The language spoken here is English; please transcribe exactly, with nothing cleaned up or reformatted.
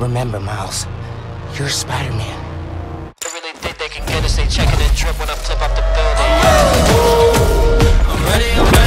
remember, Miles, you're Spider-Man. They really think they can get us, they checking and drip when I flip up the building. I'm ready, I'm ready.